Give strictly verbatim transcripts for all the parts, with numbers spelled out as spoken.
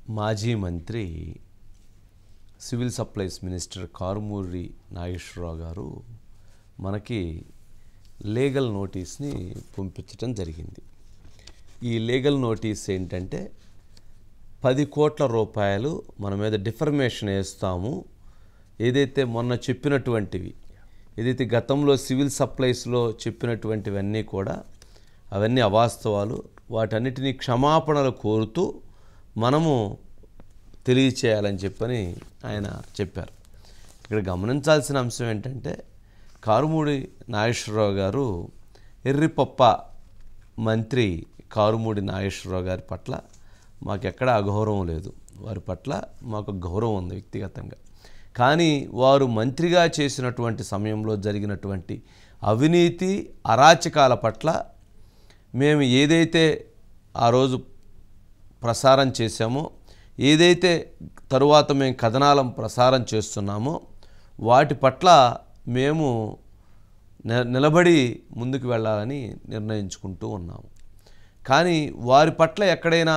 మాజీ మంత్రి civil supplies minister Karumuri Nageswara Rao గారు మనకి లీగల్ నోటీస్ని పంపించడం జరిగింది. ఈ లీగల్ నోటీస్ ఏంటంటే పది కోట్ల రూపాయలు మన మీద డిఫర్మేషన్ వేస్తాము, ఏదైతే మొన్న చెప్పినటువంటివి, ఏదైతే గతంలో సివిల్ సప్లైస్లో చెప్పినటువంటివన్నీ కూడా అవన్నీ అవాస్తవాలు, వాటన్నిటినీ క్షమాపణలు కోరుతూ మనము తెలియచేయాలని చెప్పని ఆయన చెప్పారు. ఇక్కడ గమనించాల్సిన అంశం ఏంటంటే కారుమూరి నాగేశ్వరరావు గారు ఎర్రిపప్ప మంత్రి కారుమూరి నాగేశ్వరరావు గారి పట్ల మాకు ఎక్కడ అగౌరవం లేదు, వారి పట్ల మాకు గౌరవం ఉంది వ్యక్తిగతంగా. కానీ వారు మంత్రిగా చేసినటువంటి సమయంలో జరిగినటువంటి అవినీతి అరాచకాల పట్ల మేము ఏదైతే ఆ రోజు ప్రసారం చేశామో, ఏదైతే తరువాత మేము కథనాలను ప్రసారం చేస్తున్నామో వాటి పట్ల మేము నిలబడి ముందుకు వెళ్ళాలని నిర్ణయించుకుంటూ ఉన్నాము. కానీ వారి పట్ల ఎక్కడైనా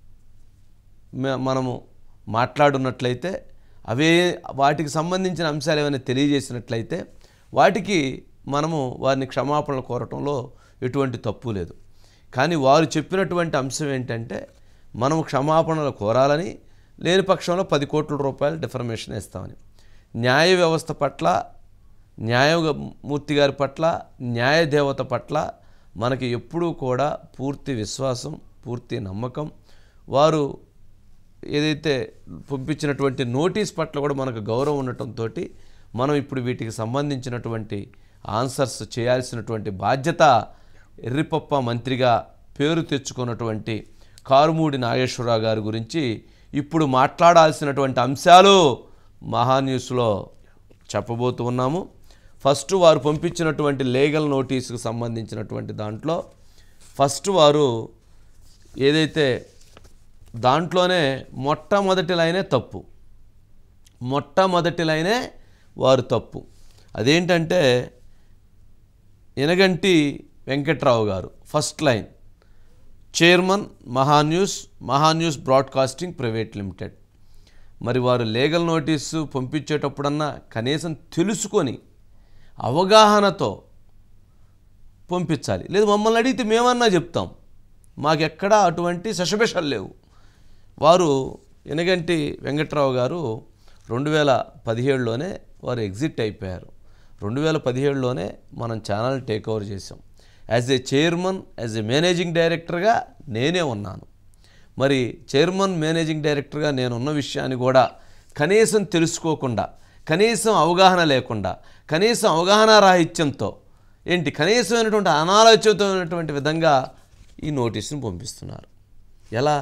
మనము మాట్లాడున్నట్లయితే, అవే వాటికి సంబంధించిన అంశాలు ఏమైనా తెలియజేసినట్లయితే వాటికి మనము వారిని క్షమాపణలు కోరటంలో ఎటువంటి తప్పు లేదు. కానీ వారు చెప్పినటువంటి అంశం ఏంటంటే మనము క్షమాపణలు కోరాలని, లేని పక్షంలో పది కోట్ల రూపాయలు డిఫర్మేషన్ ఇస్తామని. న్యాయ వ్యవస్థ పట్ల, న్యాయమూర్తి గారి పట్ల, న్యాయదేవత పట్ల మనకి ఎప్పుడూ కూడా పూర్తి విశ్వాసం, పూర్తి నమ్మకం. వారు ఏదైతే పంపించినటువంటి నోటీస్ పట్ల కూడా మనకు గౌరవం ఉండటంతో మనం ఇప్పుడు వీటికి సంబంధించినటువంటి ఆన్సర్స్ చేయాల్సినటువంటి బాధ్యత ఎర్రిపప్ప మంత్రిగా పేరు తెచ్చుకున్నటువంటి కారుమూరి నాగేశ్వరరావు గారి గురించి ఇప్పుడు మాట్లాడాల్సినటువంటి అంశాలు మహాన్యూస్లో చెప్పబోతూ ఉన్నాము. ఫస్ట్ వారు పంపించినటువంటి లీగల్ నోటీసుకు సంబంధించినటువంటి దాంట్లో ఫస్ట్ వారు ఏదైతే దాంట్లోనే మొట్టమొదటి లైనే తప్పు, మొట్టమొదటి లైనే వారు తప్పు. అదేంటంటే ఎనగంటి వెంకట్రావు గారు first line, chairman Maha News, Maha News broadcasting private limited. మరి వారు లీగల్ నోటీసు పంపించేటప్పుడన్నా కనీసం తెలుసుకొని అవగాహనతో పంపించాలి. లేదు మమ్మల్ని అడిగితే మేమన్నా చెప్తాం, మాకెక్కడా అటువంటి శశబిషలు లేవు. వారు ఎనగంటి వెంకట్రావు గారు రెండు వేల పదిహేడులోనే వారు ఎగ్జిట్ అయిపోయారు. రెండు వేల పదిహేడులోనే మనం ఛానల్ టేక్ ఓవర్ చేసాం. As a chairman, as a managing డైరెక్టర్గా నేనే ఉన్నాను. మరి చైర్మన్, మేనేజింగ్ డైరెక్టర్గా నేనున్న విషయాన్ని కూడా కనీసం తెలుసుకోకుండా, కనీసం అవగాహన లేకుండా, కనీసం అవగాహన రాహిత్యంతో, ఏంటి కనీసమైనటువంటి అనాలోచితమైనటువంటి విధంగా ఈ నోటీసును పంపిస్తున్నారు. ఎలా?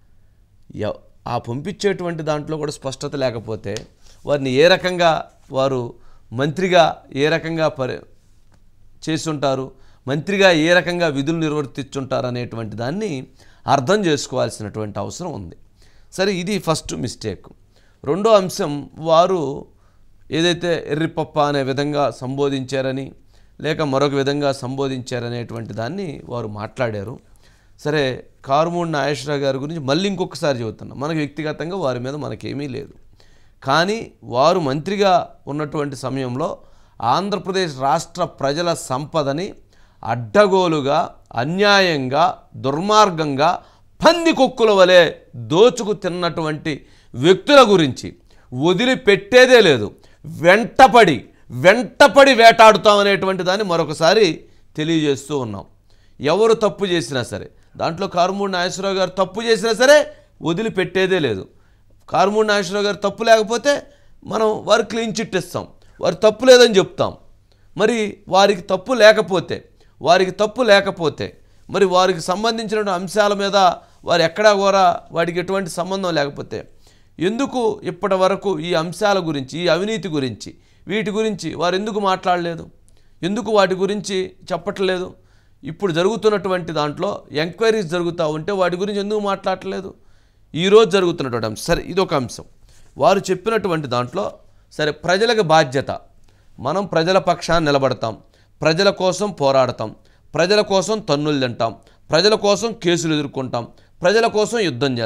ఆ పంపించేటువంటి దాంట్లో కూడా స్పష్టత లేకపోతే వారిని ఏ రకంగా వారు మంత్రిగా ఏ రకంగా పరి చేసుంటారు, మంత్రిగా ఏ రకంగా విధులు నిర్వర్తించుంటారు అనేటువంటి దాన్ని అర్థం చేసుకోవాల్సినటువంటి అవసరం ఉంది. సరే, ఇది ఫస్ట్ మిస్టేక్. రెండో అంశం, వారు ఏదైతే ఎర్రిపప్ప అనే విధంగా సంబోధించారని లేక మరొక విధంగా సంబోధించారనేటువంటి దాన్ని వారు మాట్లాడారు. సరే, కారుమూరి నాగేశ్వరరావు గారి గురించి మళ్ళీ ఇంకొకసారి చెబుతున్నాం, మనకు వ్యక్తిగతంగా వారి మీద మనకేమీ లేదు. కానీ వారు మంత్రిగా ఉన్నటువంటి సమయంలో ఆంధ్రప్రదేశ్ రాష్ట్ర ప్రజల సంపదని అడ్డగోలుగా, అన్యాయంగా, దుర్మార్గంగా పందికొక్కుల వలె దోచుకు తిన్నటువంటి వ్యక్తుల గురించి వదిలిపెట్టేదే లేదు. వెంటపడి వెంటపడి వేటాడుతామనేటువంటి దాన్ని మరొకసారి తెలియజేస్తూ ఉన్నాం. ఎవరు తప్పు చేసినా సరే, దాంట్లో కారుమూరి నాగేశ్వరరావు గారు తప్పు చేసినా సరే వదిలిపెట్టేదే లేదు. కారుమూరి నాగేశ్వరరావు గారు తప్పు లేకపోతే మనం వారు క్లీన్ చిట్ ఇస్తాం, వారు తప్పు లేదని చెప్తాం. మరి వారికి తప్పు లేకపోతే వారికి తప్పు లేకపోతే మరి వారికి సంబంధించిన అంశాల మీద వారు ఎక్కడా కూడా వాటికి ఎటువంటి సంబంధం లేకపోతే ఎందుకు ఇప్పటి వరకు ఈ అంశాల గురించి, ఈ అవినీతి గురించి, వీటి గురించి వారు ఎందుకు మాట్లాడలేదు? ఎందుకు వాటి గురించి చెప్పట్లేదు? ఇప్పుడు జరుగుతున్నటువంటి దాంట్లో ఎంక్వైరీస్ జరుగుతూ ఉంటే వాటి గురించి ఎందుకు మాట్లాడలేదు? ఈరోజు జరుగుతున్నటువంటి అంశం. సరే, ఇదొక అంశం. వారు చెప్పినటువంటి దాంట్లో సరే, ప్రజలకు బాధ్యత, మనం ప్రజల పక్షాన్ని నిలబడతాం, ప్రజల కోసం పోరాడతాం, ప్రజల కోసం తన్నులు తింటాం, ప్రజల కోసం కేసులు ఎదుర్కొంటాం, ప్రజల కోసం యుద్ధం చేస్తాం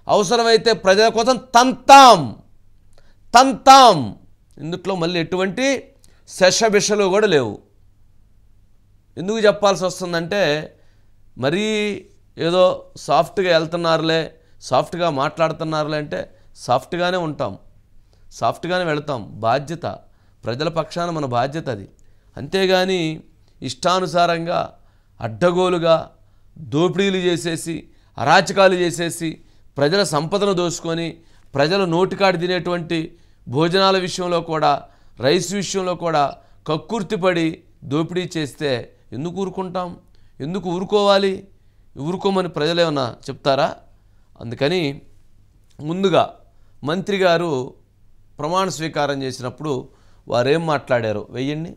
అవసరమైతే ప్రజల కోసం తంతాం తంతాం ఇందుట్లో మళ్ళీ ఎటువంటి శషబిషలు కూడా లేవు. ఎందుకు చెప్పాల్సి వస్తుందంటే మరీ ఏదో సాఫ్ట్గా వెళ్తున్నారులే, సాఫ్ట్గా మాట్లాడుతున్నారులే అంటే సాఫ్ట్గానే ఉంటాం, సాఫ్ట్గానే వెళతాం. బాధ్యత, ప్రజల పక్షాన మన బాధ్యత అది. అంతేగాని ఇష్టానుసారంగా అడ్డగోలుగా దోపిడీలు చేసేసి అరాచకాలు చేసేసి ప్రజల సంపదను దోచుకొని ప్రజల నోటికాడి తినేటువంటి భోజనాల విషయంలో కూడా రైస్ విషయంలో కూడా కక్కుర్తిపడి దోపిడీ చేస్తే ఎందుకు ఊరుకుంటాం? ఎందుకు ఊరుకోవాలి? ఊరుకోమని ప్రజలేమన్నా చెప్తారా? అందుకని ముందుగా మంత్రి గారు ప్రమాణ స్వీకారం చేసినప్పుడు వారేం మాట్లాడారో వెయ్యండి,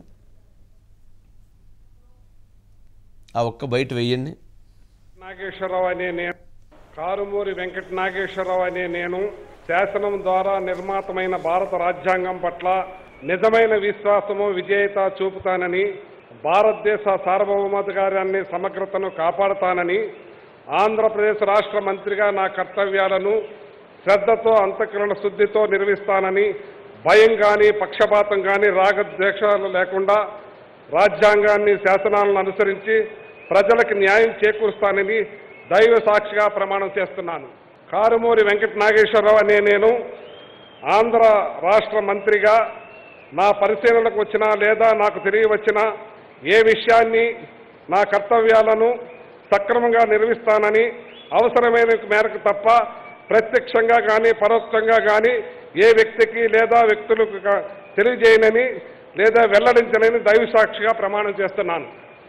ఆ ఒక్క బయట వెయ్యండి. నాగేశ్వరరావు అనే నేను, కారుమూరి వెంకట నాగేశ్వరరావు అనే నేను శాసనం ద్వారా నిర్మాతమైన భారత రాజ్యాంగం పట్ల నిజమైన విశ్వాసము విజేత చూపుతానని, భారతదేశ సార్వభౌమాధికారాన్ని సమగ్రతను కాపాడుతానని, ఆంధ్రప్రదేశ్ రాష్ట్ర మంత్రిగా నా కర్తవ్యాలను శ్రద్ధతో అంతఃకరణ శుద్ధితో నిర్వహిస్తానని, భయం కానీ పక్షపాతం కానీ రాగద్వేషాలు లేకుండా రాజ్యాంగాన్ని శాసనాలను అనుసరించి ప్రజలకు న్యాయం చేకూరుస్తానని దైవ సాక్షిగా ప్రమాణం చేస్తున్నాను. కారుమూరి వెంకట నాగేశ్వరరావు అనే నేను ఆంధ్ర రాష్ట్ర మంత్రిగా నా పరిశీలనకు వచ్చినా లేదా నాకు తిరిగి వచ్చినా ఏ విషయాన్ని నా కర్తవ్యాలను సక్రమంగా నిర్వహిస్తానని, అవసరమైన మేరకు తప్ప ప్రత్యక్షంగా కానీ పరోక్షంగా కానీ ఏ వ్యక్తికి లేదా వ్యక్తులకు తెలియజేయనని లేదా వెల్లడించనని దైవ సాక్షిగా ప్రమాణం చేస్తున్నాను.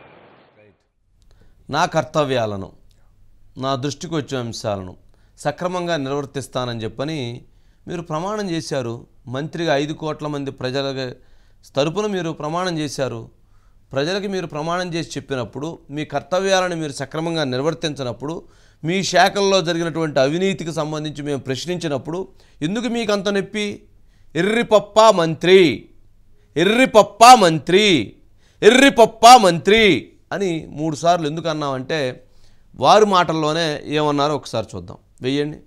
నా కర్తవ్యాలను, నా దృష్టికి వచ్చే అంశాలను సక్రమంగా నిర్వర్తిస్తానని చెప్పని మీరు ప్రమాణం చేశారు. మంత్రిగా ఐదు కోట్ల మంది ప్రజల తరపున మీరు ప్రమాణం చేశారు. ప్రజలకి మీరు ప్రమాణం చేసి చెప్పినప్పుడు మీ కర్తవ్యాలను మీరు సక్రమంగా నిర్వర్తించినప్పుడు, మీ శాఖల్లో జరిగినటువంటి అవినీతికి సంబంధించి మేము ప్రశ్నించినప్పుడు ఎందుకు మీకు అంత నొప్పి? ఎర్రిపప్పా మంత్రి, ఎర్రిపప్పా మంత్రి, ఎర్రిపప్పా మంత్రి అని మూడు సార్లు ఎందుకు అన్నామంటే వారి మాటల్లోనే ఏమన్నారో ఒకసారి చూద్దాం. వెయ్యండి.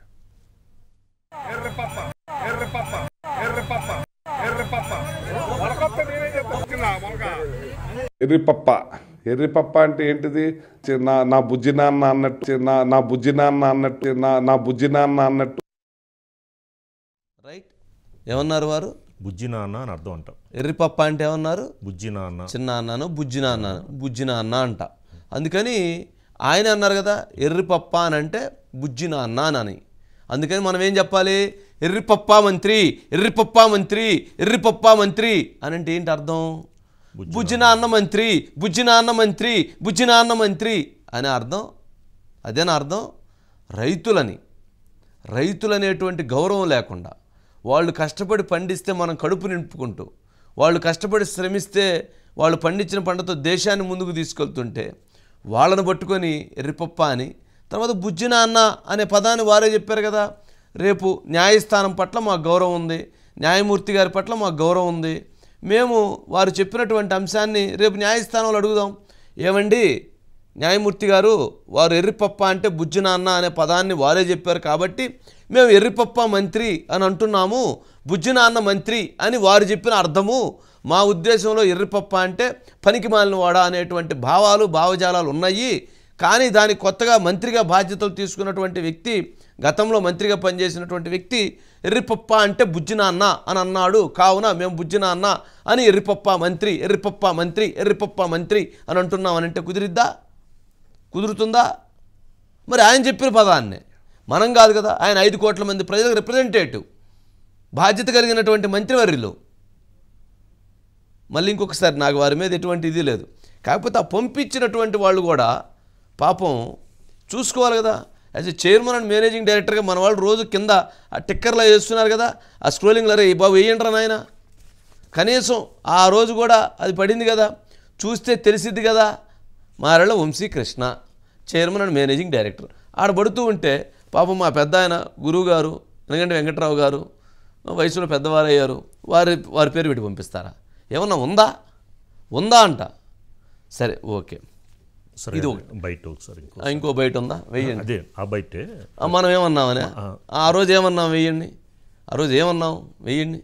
ఎర్రిపప్ప, ఎర్రిపప్ప అంటే ఏంటిది? నా నా బుజ్జి నాన్న అన్నట్టు, నా నా బుజ్జి నాన్న అన్నట్టు, నా నా బుజ్జి నాన్న అన్నట్టు. రైట్, ఏమన్నారు వారు? బుజ్జి నాన్న అని అర్థం అంట. ఎర్రిపప్ప అంటే ఏమన్నారు? బుజ్జి నాన్న, చిన్న అన్నాను, బుజ్జి నాన్న, బుజ్జి నాన్న అంట. అందుకని ఆయన అన్నారు కదా ఎర్రిపప్ప అని అంటే బుజ్జి నాన్న అని. అందుకని మనం ఏం చెప్పాలి? ఎర్రిపప్పా మంత్రి, ఎర్రిపప్పా మంత్రి, ఎర్రిపప్పా మంత్రి అని అంటే ఏంటి అర్థం? బుజ్జి నాన్న మంత్రి, బుజ్జి నాన్న మంత్రి, బుజ్జి నాన్న మంత్రి అనే అర్థం. అదేనా అర్థం? రైతులని, రైతులనేటువంటి గౌరవం లేకుండా, వాళ్ళు కష్టపడి పండిస్తే మనం కడుపు నింపుకుంటూ, వాళ్ళు కష్టపడి శ్రమిస్తే వాళ్ళు పండించిన పంటతో దేశాన్ని ముందుకు తీసుకెళ్తుంటే వాళ్ళను పట్టుకొని ఎర్రిపప్ప అని, తర్వాత బుజ్జి నాన్న అనే పదాన్ని వారే చెప్పారు కదా. రేపు న్యాయస్థానం పట్ల మాకు గౌరవం ఉంది, న్యాయమూర్తి గారి పట్ల మాకు గౌరవం ఉంది, మేము వారు చెప్పినటువంటి అంశాన్ని రేపు న్యాయస్థానంలో అడుగుదాం. ఏమండి న్యాయమూర్తి గారు, వారు ఎర్రిపప్ప అంటే బుజ్జి నాన్న అనే పదాన్ని వారే చెప్పారు కాబట్టి మేము ఎర్రిపప్ప మంత్రి అని అంటున్నాము, బుజ్జి నాన్న మంత్రి అని వారు చెప్పిన అర్థము. మా ఉద్దేశంలో ఎర్రిపప్ప అంటే పనికి మాలినవాడా అనేటువంటి భావాలు భావజాలాలు ఉన్నాయి. కానీ దాని కొత్తగా మంత్రిగా బాధ్యతలు తీసుకున్నటువంటి వ్యక్తి, గతంలో మంత్రిగా పనిచేసినటువంటి వ్యక్తి ఎర్రిపప్ప అంటే బుజ్జి నాన్న అని అన్నాడు. కావున మేము బుజ్జి నాన్న అని ఎర్రిపప్ప మంత్రి, ఎర్రిపప్ప మంత్రి, ఎర్రిపప్ప మంత్రి అని అంటున్నామని అంటే కుదిరిద్దా? కుదురుతుందా? మరి ఆయన చెప్పిన పదాన్నే మనం కాదు కదా, ఆయన ఐదు కోట్ల మంది ప్రజలకు రిప్రజెంటేటివ్, బాధ్యత కలిగినటువంటి మంత్రివర్యులు. మళ్ళీ ఇంకొకసారి నాకు వారి మీద ఎటువంటి ఇది లేదు. కాకపోతే ఆ పంపించినటువంటి వాళ్ళు కూడా పాపం చూసుకోవాలి కదా. As a chairman and managing డైరెక్టర్గా మన వాళ్ళు రోజు కింద ఆ టిక్కర్లో వేస్తున్నారు కదా, ఆ స్క్రోలింగ్లో. రే బాబు వేయండి నాయన, కనీసం ఆ రోజు కూడా అది పడింది కదా, చూస్తే తెలిసిద్ది కదా. Marella Vamsikrishna chairman and managing director ఆడ పడుతూ ఉంటే పాపం మా పెద్ద ఆయన గురువు గారు ఎందుకంటే వెంకట్రావు గారు వయసులో పెద్దవారు అయ్యారు, వారి వారి పేరు పెట్టి పంపిస్తారా? ఏమన్నా ఉందా? ఉందా అంట. సరే ఓకే. సరే ఇది బయట ఒకసారి ఇంకో ఆ, ఇంకో బయట ఉందా వెయ్యండి. అదే ఆ బయటే ఆ, మనం ఏమన్నామనే ఆ రోజు ఏమన్నాం వెయ్యండి. ఆ రోజు ఏమన్నాం వెయ్యండి.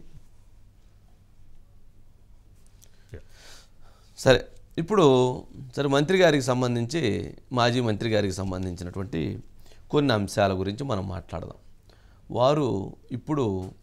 సరే ఇప్పుడు సరే మంత్రి గారికి సంబంధించి మాజీ మంత్రి గారికి సంబంధించినటువంటి కొన్ని అంశాల గురించి మనం మాట్లాడదాం. వారు ఇప్పుడు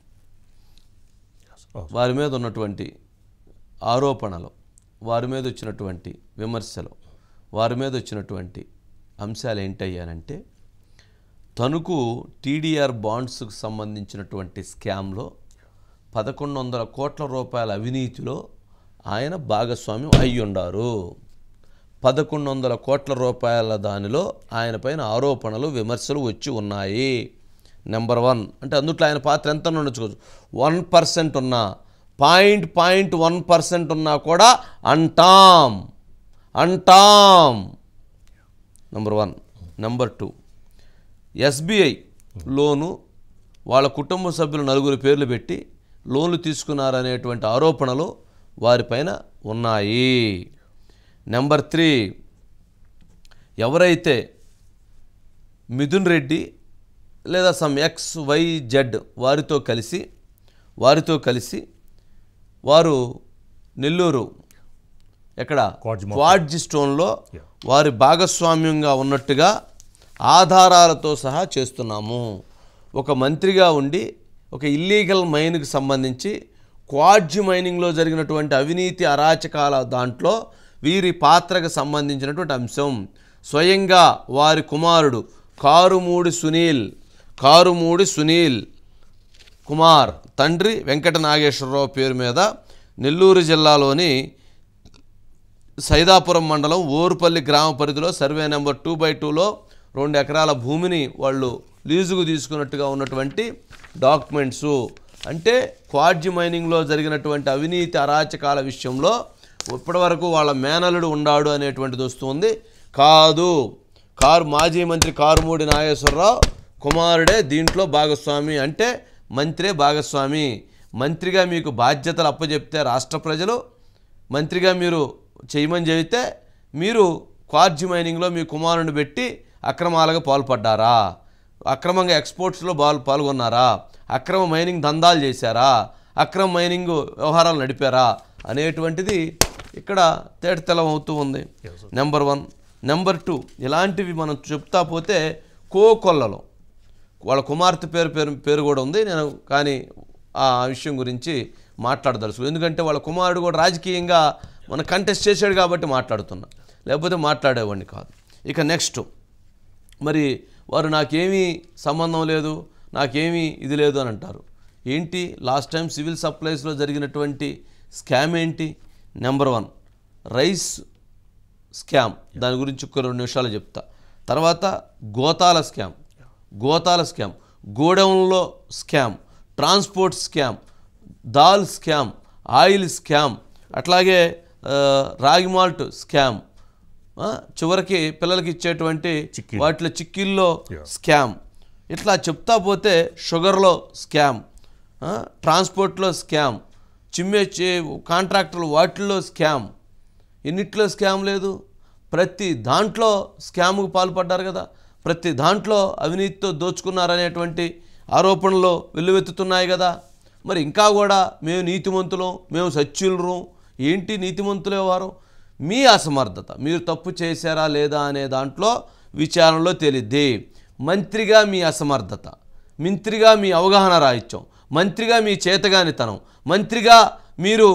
వారి మీద ఉన్నటువంటి ఆరోపణలు, వారి మీద వచ్చినటువంటి విమర్శలు, వారి మీద వచ్చినటువంటి అంశాలు ఏంటయ్యానంటే తణుకు టీడీఆర్ బాండ్స్కు సంబంధించినటువంటి స్కామ్లో పదకొండు వందల కోట్ల రూపాయల అవినీతిలో ఆయన భాగస్వామ్యం అయ్యుండారు. పదకొండు వందల కోట్ల రూపాయల దానిలో ఆయన పైన ఆరోపణలు విమర్శలు వచ్చి ఉన్నాయి. నెంబర్ వన్ అంటే అందుట్లో ఆయన పాత్ర ఎంత ఉండొచ్చుకోవచ్చు. వన్ పర్సెంట్ ఉన్నా, పాయింట్ పాయింట్ వన్ పర్సెంట్ ఉన్నా కూడా అంటాం అంటాం number one. Number two, SBI లోను వాళ్ళ కుటుంబ సభ్యులు నలుగురు పేర్లు పెట్టి లోన్లు తీసుకున్నారనేటువంటి ఆరోపణలు వారిపైన ఉన్నాయి. నెంబర్ త్రీ, ఎవరైతే మిథున్ రెడ్డి లేదా సమ్ ఎక్స్ వై జెడ్ వారితో కలిసి వారితో కలిసి వారు నెల్లూరు ఎక్కడ క్వాడ్జి స్టోన్లో వారి భాగస్వామ్యంగా ఉన్నట్టుగా ఆధారాలతో సహా చేస్తున్నాము. ఒక మంత్రిగా ఉండి ఒక ఇల్లీగల్ మైన్కి సంబంధించి క్వాడ్జి మైనింగ్లో జరిగినటువంటి అవినీతి అరాచకాల దాంట్లో వీరి పాత్రకు సంబంధించినటువంటి అంశం స్వయంగా వారి కుమారుడు కారుమూడి సునీల్ కారుమూడి సునీల్ కుమార్ తండ్రి వెంకట నాగేశ్వరరావు పేరు మీద నెల్లూరు జిల్లాలోని సైదాపురం మండలం ఓరుపల్లి గ్రామ పరిధిలో సర్వే నెంబర్ టూ బై టూలో రెండు ఎకరాల భూమిని వాళ్ళు లీజుకు తీసుకున్నట్టుగా ఉన్నటువంటి డాక్యుమెంట్సు. అంటే క్వాడ్జి మైనింగ్లో జరిగినటువంటి అవినీతి అరాచకాల విషయంలో ఇప్పటివరకు వాళ్ళ మేనలుడు ఉండాడు అనేటువంటిది వస్తుంది. కాదు, కారు మాజీ మంత్రి కారుమూడి నాగేశ్వరరావు కుమారుడే దీంట్లో భాగస్వామి. అంటే మంత్రే భాగస్వామి. మంత్రిగా మీకు బాధ్యతలు అప్పచెప్తే రాష్ట్ర ప్రజలు, మంత్రిగా మీరు చేయమని చెబితే మీరు క్వాడ్జి మైనింగ్లో మీ కుమారుని పెట్టి అక్రమాలకు పాల్పడ్డారా, అక్రమంగా ఎక్స్పోర్ట్స్లో పాల్ పాల్గొన్నారా, అక్రమ మైనింగ్ దందాలు చేశారా, అక్రమ మైనింగ్ వ్యవహారాలు నడిపారా అనేటువంటిది ఇక్కడ తేటతెల్లం అవుతూ ఉంది. Number one. నెంబర్ టూ, ఇలాంటివి మనం చెప్తా పోతే కోకొల్లలో వాళ్ళ కుమార్తె పేరు పేరు పేరు కూడా ఉంది. నేను కానీ ఆ విషయం గురించి మాట్లాడదలుచు, ఎందుకంటే వాళ్ళ కుమారుడు కూడా రాజకీయంగా మన కంటెస్ట్ చేశాడు కాబట్టి మాట్లాడుతున్నా, లేకపోతే మాట్లాడేవాడిని కాదు. ఇక నెక్స్ట్, మరి వారు నాకేమీ సంబంధం లేదు, నాకేమీ ఇది లేదు అని అంటారు. ఏంటి లాస్ట్ టైం సివిల్ సప్లైస్లో జరిగినటువంటి స్కామ్ ఏంటి? నెంబర్ వన్ రైస్ స్కామ్, దాని గురించి ఒక రెండు నిమిషాలు చెప్తా. తర్వాత గోతాల స్కామ్, గోతాల స్కామ్, గోడౌన్లో స్కామ్, ట్రాన్స్పోర్ట్ స్కామ్, దాల్ స్కామ్, ఆయిల్ స్కామ్, అట్లాగే రాగి మాల్ట్ స్కామ్, చివరికి పిల్లలకి ఇచ్చేటువంటి వాటిలో చిక్కీల్లో స్కామ్, ఇట్లా చెప్తా పోతే షుగర్లో స్కామ్, ట్రాన్స్పోర్ట్లో స్కామ్, చిమ్మే కాంట్రాక్టర్లు వాటిల్లో స్కామ్. ఎన్నిట్లో స్కామ్ లేదు? ప్రతి దాంట్లో స్కామ్కు పాల్పడ్డారు కదా, ప్రతి దాంట్లో అవినీతితో దోచుకున్నారనేటువంటి ఆరోపణలు వెల్లువెత్తుతున్నాయి కదా. మరి ఇంకా కూడా మేము నీతిమంతులం, మేము సత్యులరు, ఏంటి నీతిమంతులే వారు? మీ అసమర్థత, మీరు తప్పు చేశారా లేదా అనే దాంట్లో విచారణలో తేలిద్ది. మంత్రిగా మీ అసమర్థత, మంత్రిగా మీ అవగాహన రాహిత్యం, మంత్రిగా మీ చేతగానితనం, మంత్రిగా మీరు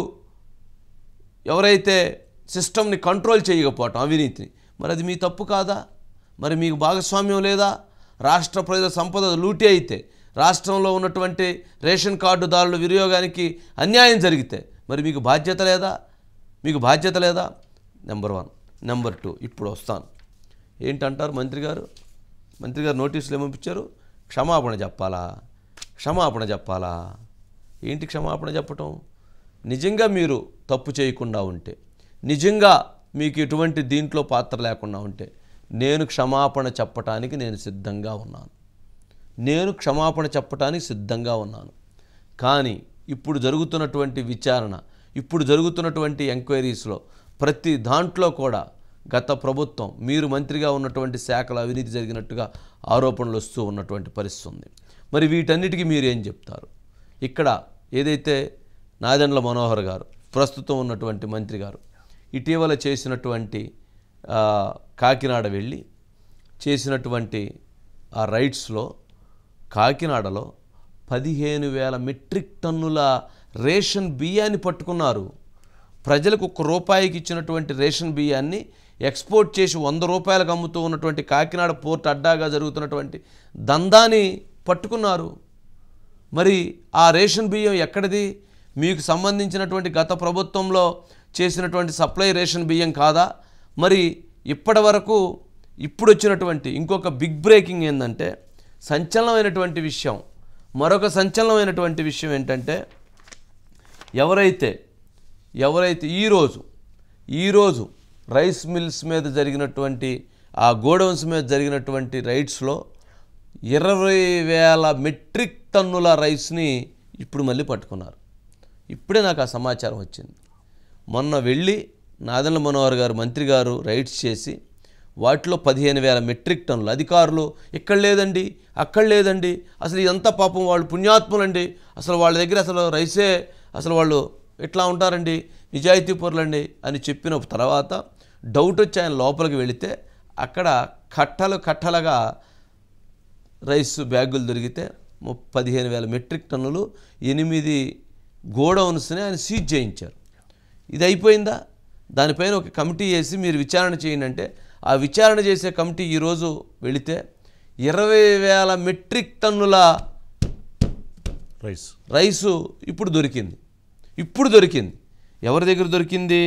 ఎవరైతే సిస్టమ్ని కంట్రోల్ చేయకపోవటం అవినీతిని, మరి అది మీ తప్పు కాదా? మరి మీకు భాగస్వామ్యం లేదా? రాష్ట్ర ప్రజల సంపద లూటీ అయితే, రాష్ట్రంలో ఉన్నటువంటి రేషన్ కార్డుదారుల వినియోగానికి అన్యాయం జరిగితే మరి మీకు బాధ్యత లేదా? మీకు బాధ్యత లేదా? Number one. నెంబర్ టూ, ఇప్పుడు వస్తాను. ఏంటంటారు మంత్రి గారు? మంత్రి గారు నోటీసులు ఏమనిపించారు? క్షమాపణ చెప్పాలా, క్షమాపణ చెప్పాలా? ఏంటి క్షమాపణ చెప్పటం? నిజంగా మీరు తప్పు చేయకుండా ఉంటే, నిజంగా మీకు ఎటువంటి దీంట్లో పాత్ర లేకుండా ఉంటే నేను క్షమాపణ చెప్పటానికి నేను సిద్ధంగా ఉన్నాను, నేను క్షమాపణ చెప్పటానికి సిద్ధంగా ఉన్నాను. కానీ ఇప్పుడు జరుగుతున్నటువంటి విచారణ, ఇప్పుడు జరుగుతున్నటువంటి ఎంక్వైరీస్లో ప్రతి దాంట్లో కూడా గత ప్రభుత్వం మీరు మంత్రిగా ఉన్నటువంటి శాఖలో అవినీతి జరిగినట్టుగా ఆరోపణలు వస్తూ ఉన్నటువంటి పరిస్థితి ఉంది. మరి వీటన్నిటికీ మీరు ఏం చెప్తారు? ఇక్కడ ఏదైతే నాదెండ్ల మనోహర్ గారు ప్రస్తుతం ఉన్నటువంటి మంత్రి గారు ఇటీవల చేసినటువంటి కాకినాడ వెళ్ళి చేసినటువంటి ఆ రైడ్స్లో కాకినాడలో పదిహేను వేల మెట్రిక్ టన్నుల రేషన్ బియ్యాన్ని పట్టుకున్నారు. ప్రజలకు ఒక్క రూపాయికి ఇచ్చినటువంటి రేషన్ బియ్యాన్ని ఎక్స్పోర్ట్ చేసి వంద రూపాయలకు అమ్ముతూ ఉన్నటువంటి కాకినాడ పోర్ట్ అడ్డాగా జరుగుతున్నటువంటి దందాని పట్టుకున్నారు. మరి ఆ రేషన్ బియ్యం ఎక్కడిది? మీకు సంబంధించినటువంటి గత ప్రభుత్వంలో చేసినటువంటి సప్లై రేషన్ బియ్యం కాదా? మరి ఇప్పటి వరకు ఇప్పుడు వచ్చినటువంటి ఇంకొక బిగ్ బ్రేకింగ్ ఏంటంటే సంచలనమైనటువంటి విషయం, మరొక సంచలనమైనటువంటి విషయం ఏంటంటే ఎవరైతే ఎవరైతే ఈరోజు ఈరోజు రైస్ మిల్స్ మీద జరిగినటువంటి ఆ గోడౌన్స్ మీద జరిగినటువంటి రైడ్స్లో ఇరవై వేల మెట్రిక్ టన్నుల రైస్ని ఇప్పుడు మళ్ళీ పట్టుకున్నారు. ఇప్పుడే నాకు ఆ సమాచారం వచ్చింది. మొన్న వెళ్ళి నాదెండ్ల మనోహర్ గారు మంత్రి గారు రైడ్స్ చేసి వాటిలో పదిహేను వేల మెట్రిక్ టన్నులు అధికారులు ఇక్కడ లేదండి అక్కడ లేదండి, అసలు ఇదంతా పాపం వాళ్ళు పుణ్యాత్ములండి, అసలు వాళ్ళ దగ్గర అసలు రైసే అసలు వాళ్ళు ఎట్లా ఉంటారండి, నిజాయితీ పరులండి అని చెప్పిన తర్వాత డౌట్ వచ్చి ఆయన లోపలికి వెళితే అక్కడ కట్టలు కట్టలుగా రైస్ బ్యాగులు దొరికితే పదిహేను వేల మెట్రిక్ టన్నులు ఎనిమిది గోడౌన్స్ని ఆయన సీజ్ చేయించారు. ఇది అయిపోయిందా? దానిపైన ఒక కమిటీ వేసి మీరు విచారణ చేయండి అంటే ఆ విచారణ చేసే కమిటీ ఈరోజు వెళితే ఇరవై వేల మెట్రిక్ టన్నుల రైస్ రైసు ఇప్పుడు దొరికింది. ఇప్పుడు దొరికింది ఎవరి దగ్గర దొరికింది?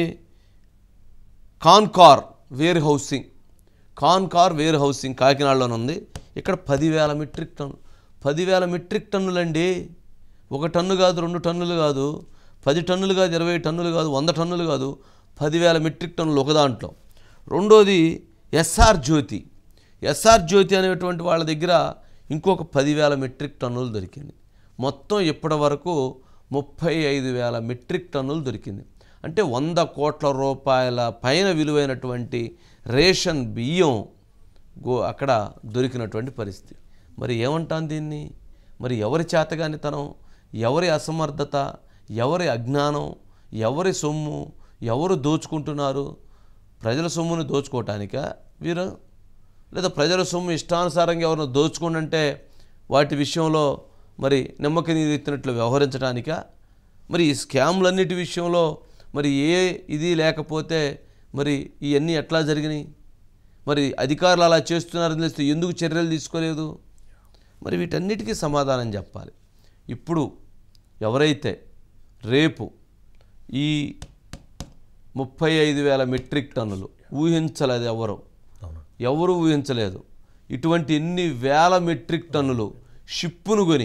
Concor warehousing Concor warehousing కాకినాడలోనే ఉంది. ఇక్కడ పదివేల మెట్రిక్ టన్ను పదివేల మెట్రిక్ టన్నులండి. ఒక టన్ను కాదు, రెండు టన్నులు కాదు, పది టన్నులు కాదు, ఇరవై టన్నులు కాదు, వంద టన్నులు కాదు, పదివేల మెట్రిక్ టన్నులు ఒక దాంట్లో. రెండోది ఎస్ఆర్ జ్యోతి ఎస్ఆర్ జ్యోతి అనేటువంటి వాళ్ళ దగ్గర ఇంకొక పదివేల మెట్రిక్ టన్నులు దొరికింది. మొత్తం ఇప్పటి వరకు ముప్పై ఐదు వేల మెట్రిక్ టన్నులు దొరికింది. అంటే వంద కోట్ల రూపాయల పైన విలువైనటువంటి రేషన్ బియ్యం గో అక్కడ దొరికినటువంటి పరిస్థితి. మరి ఏమంటాను దీన్ని? మరి ఎవరి చేతగానితనం, ఎవరి అసమర్థత, ఎవరి అజ్ఞానం, ఎవరి సొమ్ము, ఎవరు దోచుకుంటున్నారు? ప్రజల సొమ్మును దోచుకోవటానికా వీరు, లేదా ప్రజల సొమ్ము ఇష్టానుసారంగా ఎవరిని దోచుకుంటే వాటి విషయంలో మరి నిమ్మకి నీరెత్తినట్లు వ్యవహరించడానికా? మరి ఈ స్కామ్లన్నిటి విషయంలో మరి ఏ ఇది లేకపోతే మరి ఇవన్నీ ఎట్లా జరిగినాయి? మరి అధికారులు అలా చేస్తున్నారని తెలిస్తే ఎందుకు చర్యలు తీసుకోలేదు? మరి వీటన్నిటికీ సమాధానం చెప్పాలి. ఇప్పుడు ఎవరైతే రేపు ఈ ముప్పై ఐదు వేల మెట్రిక్ టన్నులు ఊహించలేదు, ఎవరు ఎవరు ఊహించలేదు. ఇటువంటి ఎన్ని వేల మెట్రిక్ టన్నులు షిప్పును కొని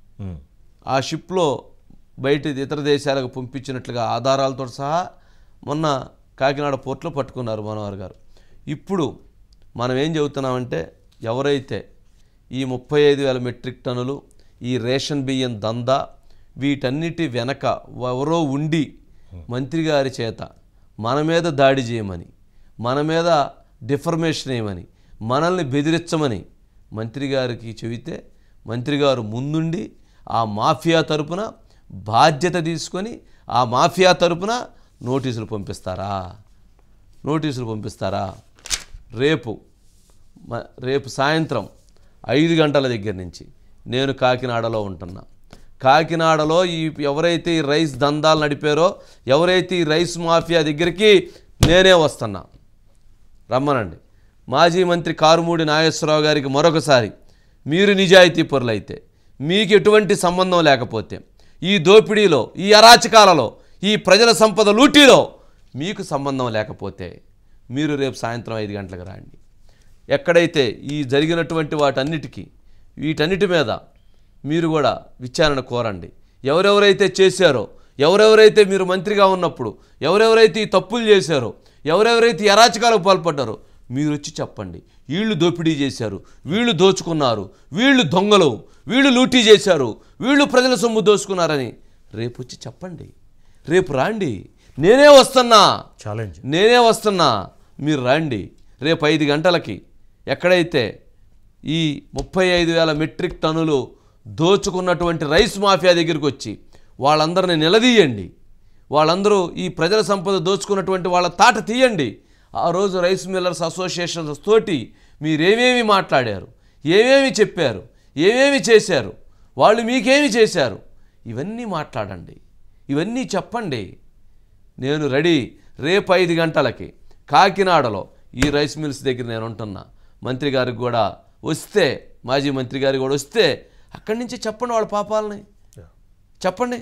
ఆ షిప్లో బయట ఇతర దేశాలకు పంపించినట్లుగా ఆధారాలతో సహా మొన్న కాకినాడ పోర్ట్లో పట్టుకున్నారు మనోహర్ గారు. ఇప్పుడు మనం ఏం చెబుతున్నామంటే ఎవరైతే ఈ ముప్పై ఐదు వేల మెట్రిక్ టన్నులు ఈ రేషన్ బియ్యం దందా వీటన్నిటి వెనక ఎవరో ఉండి మంత్రి గారి చేత మన మీద దాడి చేయమని, మన మీద డిఫర్మేషన్ వేయమని, మనల్ని బెదిరించమని మంత్రి గారికి చెబితే మంత్రి గారు ముందుండి ఆ మాఫియా తరపున బాధ్యత తీసుకొని ఆ మాఫియా తరపున నోటీసులు పంపిస్తారా? నోటీసులు పంపిస్తారా? రేపు రేపు సాయంత్రం ఐదు గంటల దగ్గర నుంచి నేను కాకినాడలో ఉంటున్నా. కాకినాడలో ఈ ఎవరైతే ఈ రైస్ దందాలు నడిపారో, ఎవరైతే ఈ రైస్ మాఫియా దగ్గరికి నేనే వస్తున్నా, రమ్మనండి. మాజీ మంత్రి కారుమూడి నాగేశ్వరరావు గారికి మరొకసారి, మీరు నిజాయితీ పరులైతే, మీకు ఎటువంటి సంబంధం లేకపోతే, ఈ దోపిడీలో, ఈ అరాచకాలలో, ఈ ప్రజల సంపద లూటీలో మీకు సంబంధం లేకపోతే మీరు రేపు సాయంత్రం ఐదు గంటలకు రండి. ఎక్కడైతే ఈ జరిగినటువంటి వాటన్నిటికీ వీటన్నిటి మీద మీరు కూడా విచారణ కోరండి. ఎవరెవరైతే చేశారో, ఎవరెవరైతే మీరు మంత్రిగా ఉన్నప్పుడు ఎవరెవరైతే ఈ తప్పులు చేశారో, ఎవరెవరైతే ఈ అరాచకాలకు పాల్పడ్డారో మీరు వచ్చి చెప్పండి. వీళ్ళు దోపిడీ చేశారు, వీళ్ళు దోచుకున్నారు, వీళ్ళు దొంగలు, వీళ్ళు లూటీ చేశారు, వీళ్ళు ప్రజల సొమ్ము దోచుకున్నారని రేపు వచ్చి చెప్పండి. రేపు రాండి, నేనే వస్తున్నా, ఛాలెంజ్ నేనే వస్తున్నా. మీరు రండి రేపు ఐదు గంటలకి ఎక్కడైతే ఈ ముప్పై ఐదు వేల మెట్రిక్ టన్నులు దోచుకున్నటువంటి రైస్ మాఫియా దగ్గరికి వచ్చి వాళ్ళందరిని నిలదీయండి. వాళ్ళందరూ ఈ ప్రజల సంపద దోచుకున్నటువంటి వాళ్ళ తాట తీయండి. ఆ రోజు రైస్ మిల్లర్స్ అసోసియేషన్స్ తోటి మీరేమేమి మాట్లాడారు, ఏమేమి చెప్పారు, ఏమేమి చేశారు, వాళ్ళు మీకేమి చేశారు, ఇవన్నీ మాట్లాడండి, ఇవన్నీ చెప్పండి. నేను రెడీ. రేపు ఐదు గంటలకి కాకినాడలో ఈ రైస్ మిల్స్ దగ్గర నేను ఉంటున్నా. మంత్రి గారికి కూడా వస్తే, మాజీ మంత్రి గారికి కూడా వస్తే అక్కడి నుంచి చెప్పండి వాళ్ళ పాపాలని చెప్పండి.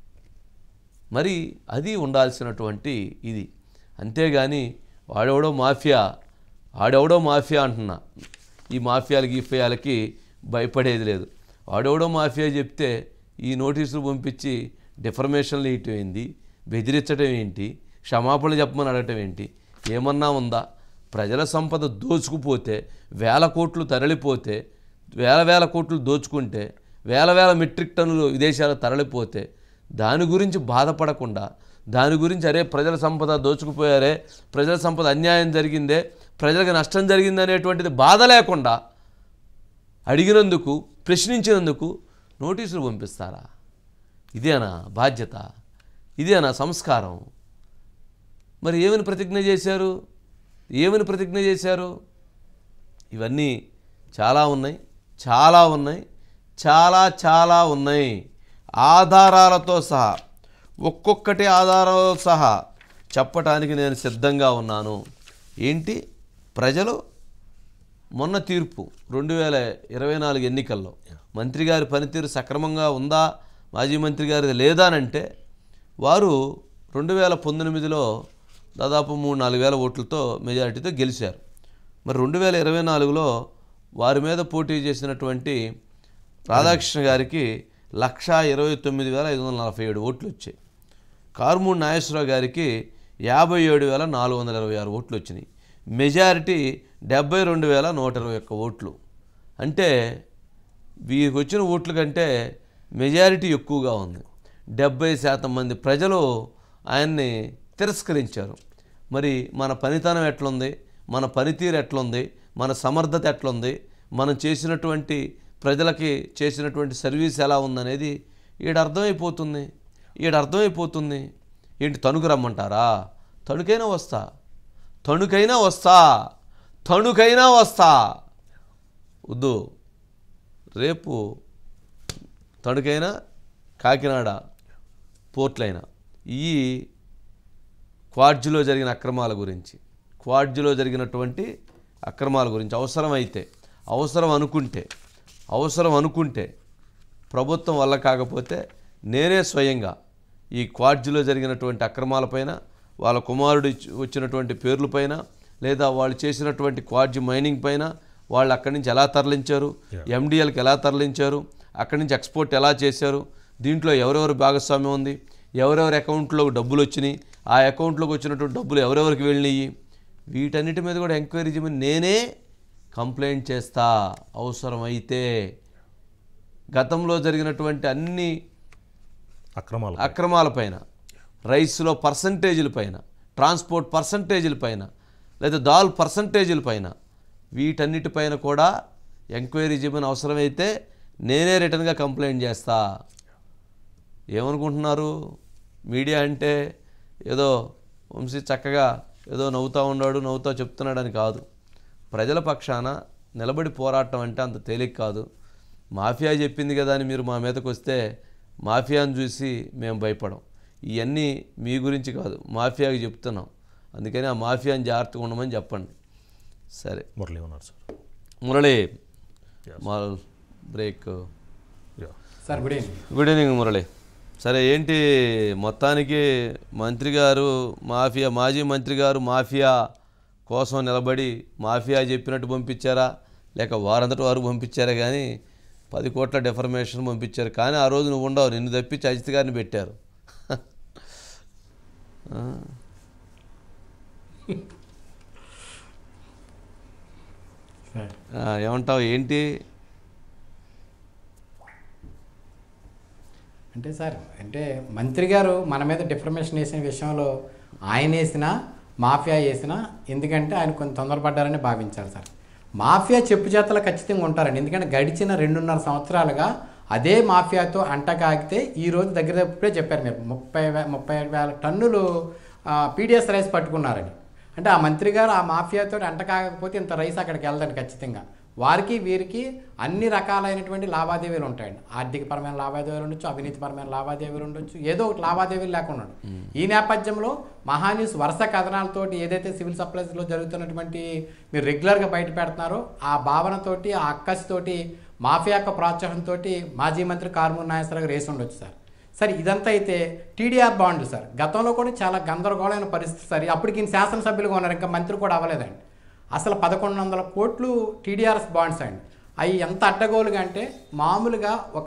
మరి అది ఉండాల్సినటువంటి ఇది. అంతేగాని వాడెవడో మాఫియా ఆడెవడో మాఫియా అంటున్నా. ఈ మాఫియాలకి గీఫియాలకి భయపడేది లేదు. వాడెవడో మాఫియా చెప్తే ఈ నోటీసులు పంపించి డిఫర్మేషన్లు వేయటం ఏంటి, బెదిరించడం ఏంటి, క్షమాపణలు చెప్పమని అడగటం ఏంటి, ఏమన్నా ఉందా? ప్రజల సంపద దోచుకుపోతే, వేల కోట్లు తరలిపోతే, వేల వేల కోట్లు దోచుకుంటే, వేల వేల మెట్రిక్ టన్నులు విదేశాలకు తరలిపోతే దాని గురించి బాధపడకుండా, దాని గురించి అరే ప్రజల సంపద దోచుకుపోయారే, ప్రజల సంపద అన్యాయం జరిగిందే, ప్రజలకు నష్టం జరిగిందనేటువంటిది బాధ లేకుండా అడిగినందుకు, ప్రశ్నించినందుకు నోటీసులు పంపిస్తారా? ఇదేనా బాధ్యత? ఇదేనా సంస్కారం? మరి ఏమని ప్రతిజ్ఞ చేశారు? ఏమని ప్రతిజ్ఞ చేశారు? ఇవన్నీ చాలా ఉన్నాయి, చాలా ఉన్నాయి, చాలా చాలా ఉన్నాయి. ఆధారాలతో సహా, ఒక్కొక్కటి ఆధారాలతో సహా చెప్పటానికి నేను సిద్ధంగా ఉన్నాను. ఏంటి? ప్రజలు మొన్న తీర్పు రెండు వేల ఇరవై నాలుగు ఎన్నికల్లో మంత్రి గారి పనితీరు సక్రమంగా ఉందా, మాజీ మంత్రి గారిది లేదా అంటే వారు రెండు వేల పంతొమ్మిదిలో దాదాపు మూడు నాలుగు వేల ఓట్లతో మెజారిటీతో గెలిచారు. మరి రెండు వేల ఇరవై నాలుగులో వారి మీద పోటీ చేసినటువంటి రాధాకృష్ణ గారికి లక్షా ఇరవై తొమ్మిది వేల ఐదు వందల నలభై ఏడు ఓట్లు వచ్చాయి. కారుమూడి నాగేశ్వరరావు గారికి యాభై ఏడు వేల నాలుగు వందల ఇరవై ఆరు ఓట్లు వచ్చినాయి. మెజారిటీ డెబ్బై రెండు వేల నూట ఇరవై ఒక్క ఓట్లు. అంటే వీరికి వచ్చిన ఓట్ల కంటే మెజారిటీ ఎక్కువగా ఉంది. డెబ్బై శాతం మంది ప్రజలు ఆయన్ని తిరస్కరించారు. మరి మన పనితనం ఎట్లుంది, మన పనితీరు ఎట్లుంది, మన సమర్థత ఎట్లుంది, మనం చేసినటువంటి ప్రజలకి చేసినటువంటి సర్వీస్ ఎలా ఉందనేది ఈడ అర్థమైపోతుంది. ఈడ అర్థమైపోతుంది. ఏంటి తణుకు రమ్మంటారా? తణుకైనా వస్తా, తణుకైనా వస్తా, తణుకైనా వస్తా. వద్దు, రేపు తణుకైనా కాకినాడ పోర్ట్లైనా ఈ క్వాడ్జిలో జరిగిన అక్రమాల గురించి, క్వాడ్జిలో జరిగినటువంటి అక్రమాల గురించి అవసరమైతే, అవసరం అనుకుంటే అవసరం అనుకుంటే ప్రభుత్వం వల్ల కాకపోతే నేనే స్వయంగా ఈ క్వాడ్జిలో జరిగినటువంటి అక్రమాలపైన, వాళ్ళ కుమారుడు వచ్చినటువంటి పేర్లపైన, లేదా వాళ్ళు చేసినటువంటి క్వాడ్జి మైనింగ్ పైన, వాళ్ళు అక్కడి నుంచి ఎలా తరలించారు, ఎండిఎల్కి ఎలా తరలించారు, అక్కడి నుంచి ఎక్స్పోర్ట్ ఎలా చేశారు, దీంట్లో ఎవరెవరు భాగస్వామ్యం ఉంది, ఎవరెవరి అకౌంట్లో డబ్బులు వచ్చినాయి, ఆ అకౌంట్లోకి వచ్చినటువంటి డబ్బులు ఎవరెవరికి వెళ్ళినాయి, వీటన్నిటి మీద కూడా ఎంక్వైరీ చేయమని నేనే కంప్లైంట్ చేస్తా అవసరమైతే. గతంలో జరిగినటువంటి అన్ని అక్రమాలు అక్రమాలపైన, రైస్లో పర్సంటేజీల పైన, ట్రాన్స్పోర్ట్ పర్సంటేజీల పైన, లేదా దాల్ పర్సంటేజీల పైన, వీటన్నిటిపైన కూడా ఎంక్వైరీ చేయమని అవసరమైతే నేనే రిటర్న్గా కంప్లైంట్ చేస్తా. ఏమనుకుంటున్నారు? మీడియా అంటే ఏదో వంశీ చక్కగా ఏదో నవ్వుతూ ఉన్నాడు, నవ్వుతూ చెప్తున్నాడు అని కాదు. ప్రజల పక్షాన నిలబడి పోరాటం అంటే అంత తేలిక కాదు. మాఫియా చెప్పింది కదా అని మీరు మా మీదకి వస్తే మాఫియాను చూసి మేము భయపడం. ఇవన్నీ మీ గురించి కాదు, మాఫియాకి చెప్తున్నాం. అందుకని ఆ మాఫియాని జాగ్రత్తగా ఉండమని చెప్పండి. సరే, మురళి ఉన్నారు సార్. మురళి, మా break. Sir good evening. Good evening Murali. సరే, ఏంటి మొత్తానికి మంత్రి గారు మాఫియా, మాజీ మంత్రి గారు మాఫియా కోసం నిలబడి మాఫియా చెప్పినట్టు పంపించారా, లేక వారంతటి వారు పంపించారా? కానీ పది కోట్ల డెఫర్మేషన్ పంపించారు. కానీ ఆ రోజు నువ్వు ఉండవు, నిన్ను తప్పించి అజిత్ గారిని పెట్టారు. ఏమంటావు? ఏంటి అంటే సార్, అంటే మంత్రి గారు మన మీద డిఫర్మేషన్ వేసిన విషయంలో ఆయన వేసినా మాఫియా చేసినా, ఎందుకంటే ఆయన కొంచెం తొందరపడ్డారని భావించాలి సార్. మాఫియా చెప్పు చేతలు ఖచ్చితంగా ఉంటారండి. ఎందుకంటే గడిచిన రెండున్నర సంవత్సరాలుగా అదే మాఫియాతో అంటకాగితే ఈరోజు దగ్గర దగ్గరే చెప్పారు మీరు ముప్పై వే ముప్పై వేల టన్నులు పీడిఎస్ రైస్ పట్టుకున్నారని. అంటే ఆ మంత్రి గారు ఆ మాఫియాతో అంటకాగకపోతే ఇంత రైస్ అక్కడికి వెళ్దండి ఖచ్చితంగా. వారికి వీరికి అన్ని రకాలైనటువంటి లావాదేవీలు ఉంటాయండి. ఆర్థికపరమైన లావాదేవీలు ఉండొచ్చు, అవినీతిపరమైన లావాదేవీలు ఉండొచ్చు, ఏదో ఒకటి లావాదేవీలు లేకుండా. ఈ నేపథ్యంలో మహాన్యూస్ వరుస కథనాలతోటి ఏదైతే సివిల్ సప్లైస్లో జరుగుతున్నటువంటి మీరు రెగ్యులర్గా బయట పెడుతున్నారో ఆ భావనతోటి, ఆ అక్కసితోటి, మాఫియా యొక్క ప్రోత్సాహంతో మాజీ మంత్రి కారుమూరి నాగేశ్వరరావు రేసి ఉండొచ్చు సార్. సరే, ఇదంతా అయితే టీడీఆర్ బాండ్లు సార్ గతంలో కూడా చాలా గందరగోళమైన పరిస్థితి సార్. అప్పటికి ఈయన శాసనసభ్యులుగా ఉన్నారు, ఇంకా మంత్రి కూడా అవ్వలేదండి. అసలు పదకొండు వందల కోట్లు టీడీఆర్ఎస్ బాండ్స్ అండి. అవి ఎంత అడ్డగోలుగా అంటే మామూలుగా ఒక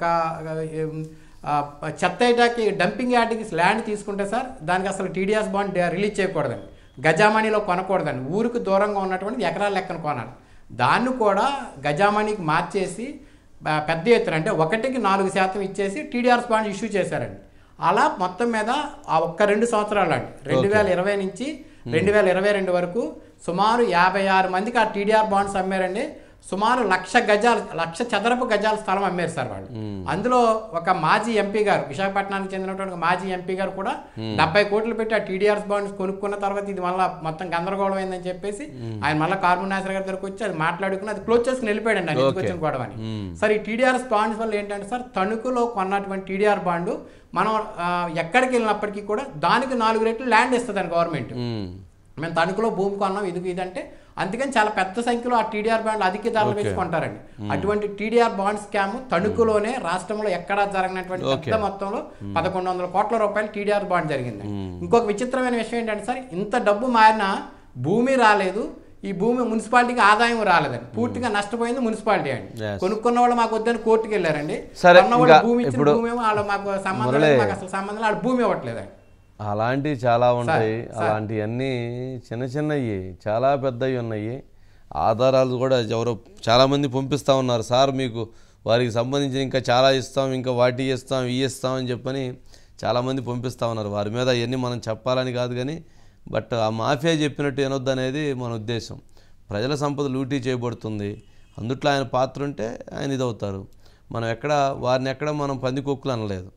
చెత్త ఐటాకి డంపింగ్ యార్డ్కి ల్యాండ్ తీసుకుంటే సార్ దానికి అసలు టీడీఆర్ఎస్ బాండ్ రిలీజ్ చేయకూడదండి, గజామణిలో కొనకూడదండి, ఊరికి దూరంగా ఉన్నటువంటి ఎకరాల లెక్కన కొనాలి. దాన్ని కూడా గజామణికి మార్చేసి పెద్ద ఎత్తున అంటే ఒకటికి నాలుగు శాతం ఇచ్చేసి టీడీఆర్ఎస్ బాండ్ ఇష్యూ చేశారండి. అలా మొత్తం మీద ఆ ఒక్క రెండు సంవత్సరాలు అండి రెండు వేల ఇరవై నుంచి రెండు వేల ఇరవై రెండు వరకు సుమారు యాభై ఆరు మందికి ఆ టీడీఆర్ బాండ్స్ అమ్మారండి. సుమారు లక్ష గజాలు లక్ష చదరపు గజాల స్థలం అమ్మారు సార్ వాళ్ళు. అందులో ఒక మాజీ ఎంపీ గారు, విశాఖపట్నానికి చెందినటువంటి మాజీ ఎంపీ గారు కూడా డెబ్బై కోట్లు పెట్టి ఆ టీడీఆర్ఎస్ బాండ్స్ కొనుక్కున్న తర్వాత ఇది మళ్ళీ మొత్తం గందరగోళం అయిందని చెప్పేసి ఆయన మళ్ళీ కారుమూరి నాగేశ్వరరావు గారి దగ్గరకు వచ్చి అది మాట్లాడుకుని అది క్లోజ్ చేసుకుని వెళ్ళిపోయాడండి ఆయన ఎందుకు వచ్చిన గొడవ అని. సార్ ఈ టీడీఆర్ఎస్ బాండ్స్ వల్ల ఏంటంటే సార్ తణుకులో కొన్నటువంటి టీడీఆర్ బాండ్ మనం ఎక్కడికి వెళ్ళినప్పటికీ కూడా దానికి నాలుగు రెట్లు ల్యాండ్ ఇస్తుంది గవర్నమెంట్. మేము తణుకులో భూమి కొన్నాం ఇది ఇదంటే అందుకని చాలా పెద్ద సంఖ్యలో ఆ టీడీఆర్ బాండ్లు అధిక ధరలు వేసుకుంటారండి. అటువంటి టీడీఆర్ బాండ్ స్కామ్ తణుకులోనే రాష్ట్రంలో ఎక్కడా జరగనటువంటి పెద్ద మొత్తంలో పదకొండు వందల కోట్ల రూపాయలు టీడీఆర్ బాండ్ జరిగింది. ఇంకొక విచిత్రమైన విషయం ఏంటంటే సార్ ఇంత డబ్బు మారినా భూమి రాలేదు, ఈ భూమి మున్సిపాలిటీకి ఆదాయం రాలేదండి, పూర్తిగా నష్టపోయింది మున్సిపాలిటీ అండి. కొనుక్కున్న వాళ్ళు మాకు వద్దని కోర్టుకు వెళ్ళారండి, కొన్నవాళ్ళు భూమి ఇచ్చిన భూమి వాళ్ళు మాకు సంబంధం లేదు, మాకు అసలు సంబంధం వాళ్ళు భూమి ఇవ్వట్లేదండి. అలాంటివి చాలా ఉంటాయి. అలాంటివన్నీ చిన్న చిన్నవి చాలా పెద్దవి ఉన్నాయి. ఆధారాలు కూడా ఎవరో చాలామంది పంపిస్తూ ఉన్నారు, సార్ మీకు వారికి సంబంధించిన ఇంకా చాలా ఇస్తాం, ఇంకా వాటి ఇస్తాం ఇవి ఇస్తాం అని చెప్పని చాలామంది పంపిస్తూ ఉన్నారు. వారి మీద అవన్నీ మనం చెప్పాలని కాదు కానీ బట్ ఆ మాఫియా చెప్పినట్టు వినొద్దు అనేది మన ఉద్దేశం. ప్రజల సంపద లూటీ చేయబడుతుంది, అందుట్లో ఆయన పాత్ర ఉంటే ఆయన ఇదవుతారు. మనం ఎక్కడ వారిని ఎక్కడ మనం పందికొక్కులు అనలేదు.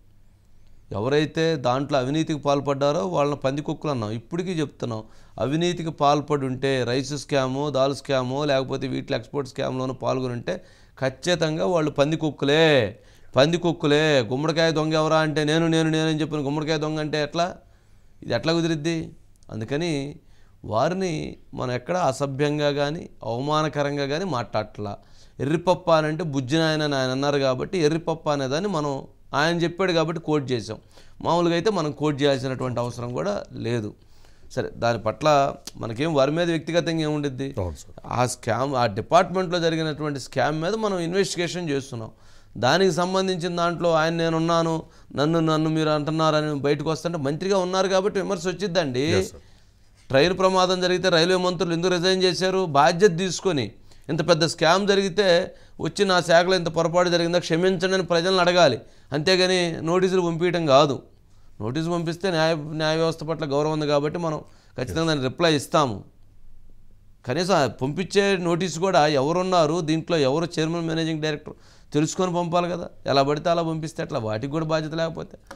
ఎవరైతే దాంట్లో అవినీతికి పాల్పడ్డారో వాళ్ళని పందికొక్కులు అన్నాం. ఇప్పటికీ చెప్తున్నాం, అవినీతికి పాల్పడి ఉంటే రైస్ స్కాము, దాల్ స్కాము లేకపోతే వీటిలో ఎక్స్పోర్ట్ స్కామ్లోనూ పాల్గొని ఉంటే ఖచ్చితంగా వాళ్ళు పందికొక్కులే పందికొక్కులే గుమ్మడికాయ దొంగ ఎవరా అంటే నేను నేను నేను అని చెప్పిన గుమ్మడికాయ దొంగ అంటే ఎట్లా, ఇది ఎట్లా కుదిరిద్ది? అందుకని వారిని మనం ఎక్కడ అసభ్యంగా కానీ అవమానకరంగా కానీ మాట్లాడట్లా. ఎర్రిపప్ప అని అంటే బుజ్జినాయన ఆయన అన్నారు కాబట్టి ఎర్రిపప్ప అనేదాన్ని మనం ఆయన చెప్పాడు కాబట్టి కోట్ చేసాం. మామూలుగా అయితే మనం కోట్ చేయాల్సినటువంటి అవసరం కూడా లేదు. సరే, దాని పట్ల మనకేం వారి మీద వ్యక్తిగతంగా ఏముండిద్ది? ఆ స్కామ్ ఆ డిపార్ట్మెంట్లో జరిగినటువంటి స్కామ్ మీద మనం ఇన్వెస్టిగేషన్ చేస్తున్నాం. దానికి సంబంధించిన దాంట్లో ఆయన నేనున్నాను, నన్ను నన్ను మీరు అంటున్నారని బయటకు వస్తుంటే మంత్రిగా ఉన్నారు కాబట్టి విమర్శ వచ్చిద్దండి. ట్రైన్ ప్రమాదం జరిగితే రైల్వే మంత్రులు ఎందుకు రిజైన్ చేశారు? బాధ్యత తీసుకొని. ఇంత పెద్ద స్కామ్ జరిగితే వచ్చి నా శాఖలో ఇంత పొరపాటు జరిగిందా క్షమించండి అని ప్రజలను అడగాలి, అంతేగాని నోటీసులు పంపించడం కాదు. నోటీసు పంపిస్తే న్యాయ న్యాయ వ్యవస్థ పట్ల గౌరవం ఉంది కాబట్టి మనం ఖచ్చితంగా దాన్ని రిప్లై ఇస్తాము. కనీసం పంపించే నోటీసు కూడా ఎవరున్నారు దీంట్లో, ఎవరు చైర్మన్ మేనేజింగ్ డైరెక్టర్ తెలుసుకొని పంపాలి కదా. ఎలా పడితే అలా పంపిస్తే అట్లా వాటికి కూడా బాధ్యత లేకపోతే